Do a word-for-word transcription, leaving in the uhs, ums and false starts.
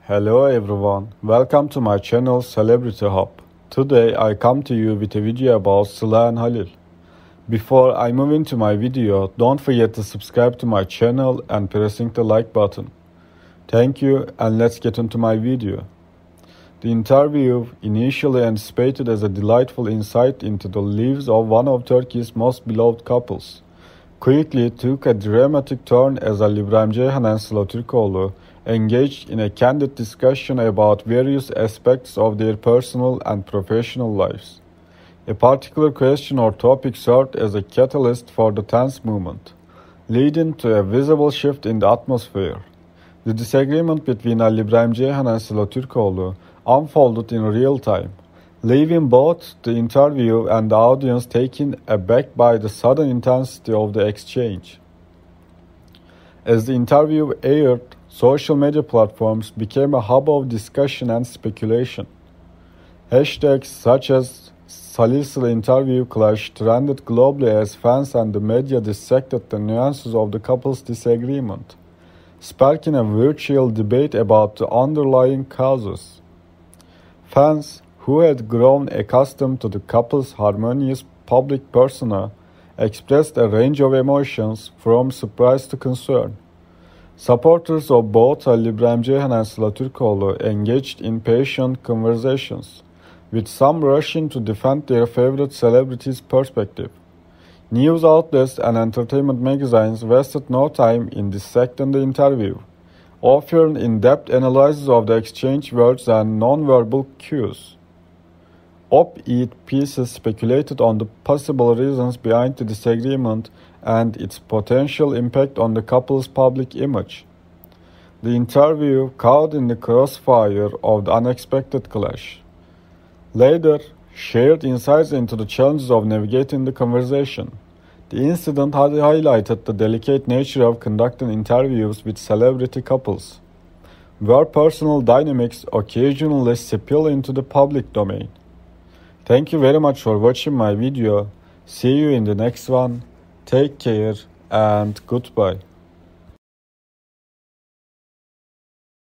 Hello everyone, welcome to my channel Celebrity Hub. Today I come to you with a video about Sıla and Halil. Before I move into my video, don't forget to subscribe to my channel and pressing the like button. Thank you, and let's get into my video. The interview, initially anticipated as a delightful insight into the lives of one of Turkey's most beloved couples, quickly took a dramatic turn as Ali İbrahim Ceyhan and Sıla Türkoğlu engaged in a candid discussion about various aspects of their personal and professional lives. A particular question or topic served as a catalyst for the tense moment, leading to a visible shift in the atmosphere. The disagreement between Ali İbrahim Ceyhan and Sıla Türkoğlu unfolded in real time, leaving both the interview and the audience taken aback by the sudden intensity of the exchange. As the interview aired, social media platforms became a hub of discussion and speculation. Hashtags such as Salih interview clash trended globally as fans and the media dissected the nuances of the couple's disagreement, sparking a virtual debate about the underlying causes. Fans, who had grown accustomed to the couple's harmonious public persona, expressed a range of emotions from surprise to concern. Supporters of both Ali İbrahim Ceyhan and Sıla Türkoğlu engaged in passionate conversations, with some rushing to defend their favorite celebrity's perspective. News outlets and entertainment magazines wasted no time in dissecting the interview, offering in-depth analysis of the exchange words and non-verbal cues. Op-ed pieces speculated on the possible reasons behind the disagreement and its potential impact on the couple's public image. The interview caught in the crossfire of the unexpected clash. Later, shared insights into the challenges of navigating the conversation. The incident had highlighted the delicate nature of conducting interviews with celebrity couples, where personal dynamics occasionally spill into the public domain. Thank you very much for watching my video. See you in the next one. Take care and goodbye.